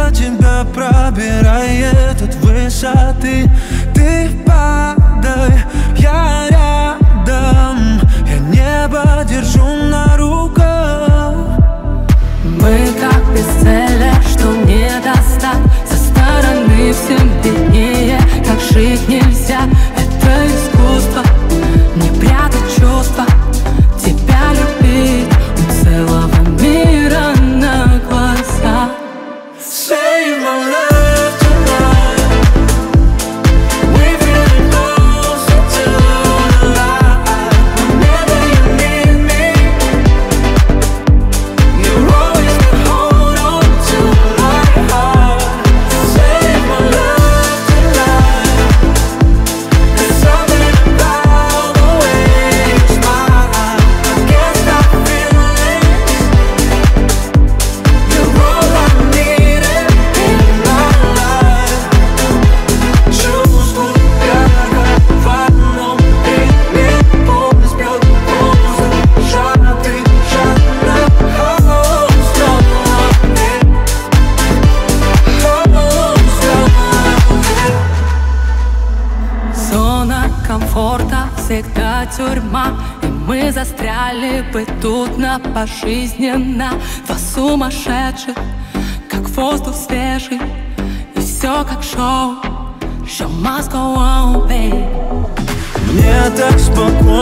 Когда тебя пробирает от высоты, ты падай, я рядом, я небо держу на руках. Мы как бестселлер, что не достать. Со стороны всем виднее, как жить нельзя. Это искусство, не прятать чувства, тебя любить у целого мира на глаза. Save my love tonight. We feeling closer to the light. Whenever you need me, you're always gonna hold on to my heart. Save my love tonight. There's something about the way you smile. I can't stop feeling. You're all I need in my life. Чувствую, как в одном ритме пульс бьет пульс, жадный, жадно, Зона комфорта всегда тюрьма, и мы застряли бы тут на пожизненно. Два сумасшедших, как воздух свежий, и все как шоу. Show must go on, babe. Мне так спокойно.